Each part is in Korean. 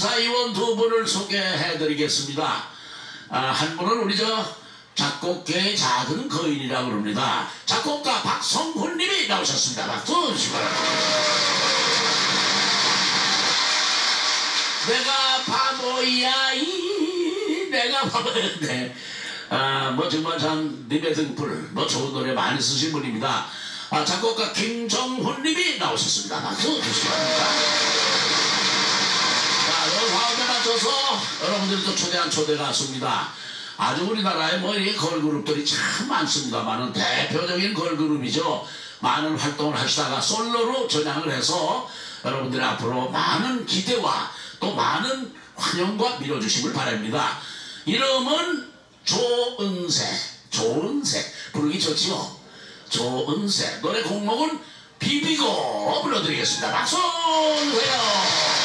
심사위원 두 분을 소개해드리겠습니다. 한 분은 우리 작곡계의 작은 거인이라고 그럽니다. 작곡가 박성훈님이 나오셨습니다. 박수 주시고. 내가 바보야 내가 바보야. 네. 정말 참 님의 등불 좋은 노래 많이 쓰신 분입니다. 작곡가 김정훈님이 나오셨습니다. 박수 주시기 바랍니다. 이 화음에 맞춰서 여러분들도 초대한 초대 가수입니다. 아주 우리나라에 이 걸그룹들이 참 많습니다만은 대표적인 걸그룹이죠. 많은 활동을 하시다가 솔로로 전향을 해서 여러분들이 앞으로 많은 기대와 또 많은 환영과 밀어주심을 바랍니다. 이름은 조은세. 부르기 좋지요. 조은세. 노래 곡목은 비비고 불러드리겠습니다. 박수 주세요.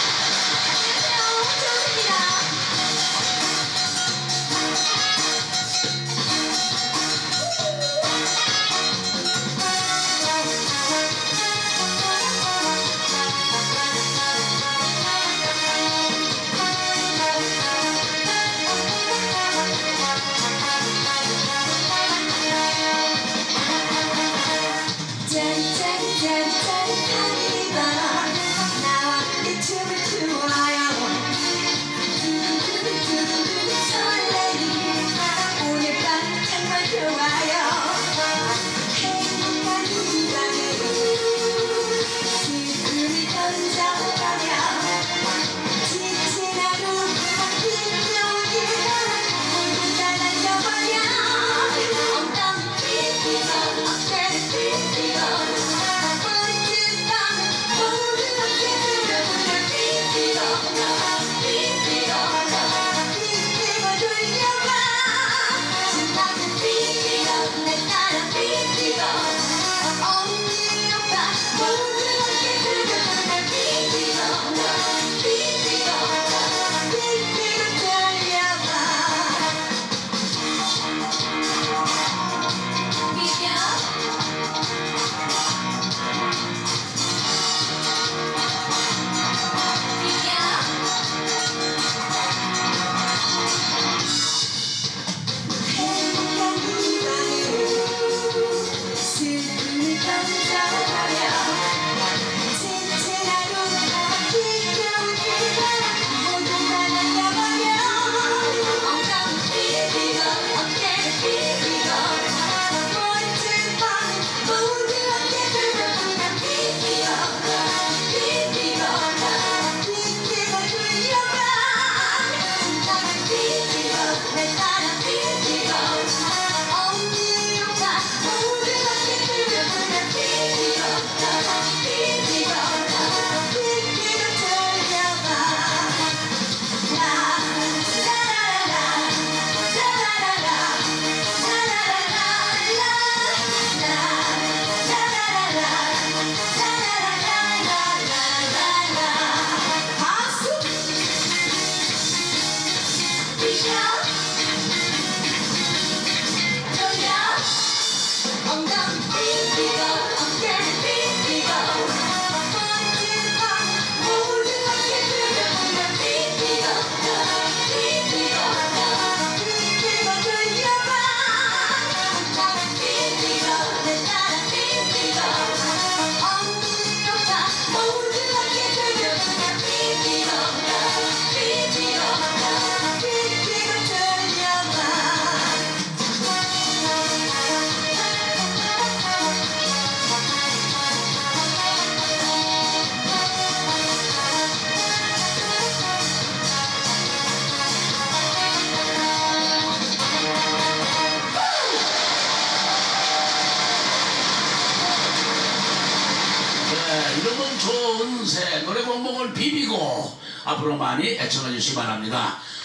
이름은 조은세. 노래 공복을 비비고 앞으로 많이 애청해 주시기 바랍니다.